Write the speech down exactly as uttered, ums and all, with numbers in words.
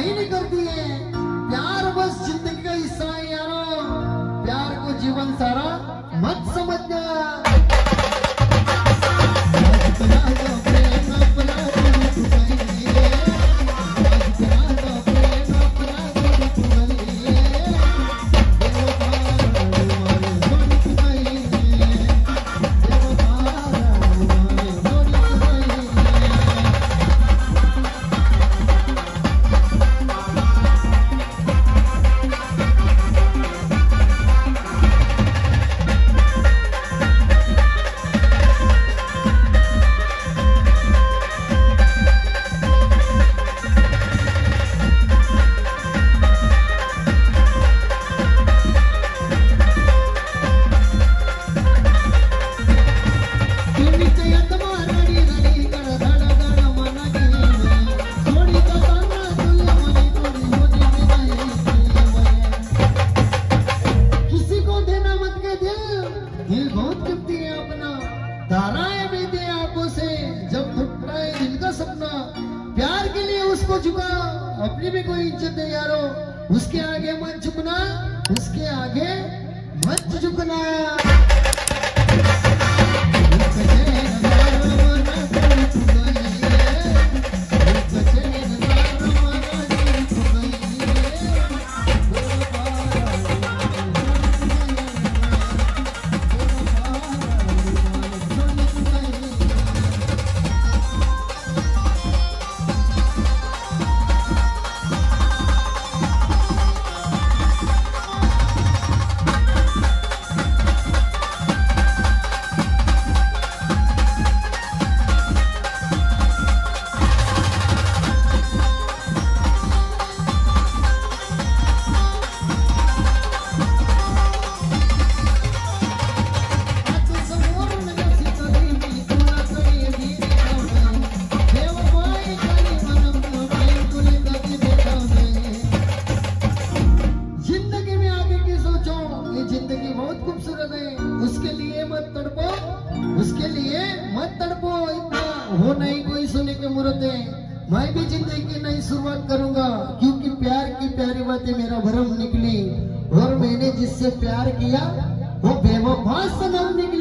बेवफाई नहीं करती है। प्यार बस जिंदगी का हिस्सा है यारो, प्यार को जीवन सारा मत समझना। अपनी भी कोई इज्जत है यारो, उसके आगे मत झुकना, उसके आगे मत झुकना। उसके लिए मत तड़पो, इतना हो नहीं कोई सोने के मुहूर्त है। मैं भी जिंदगी की नई शुरुआत करूंगा, क्योंकि प्यार की प्यारी बातें मेरा भरम निकली और मैंने जिससे प्यार किया वो बेवफा सनम निकली।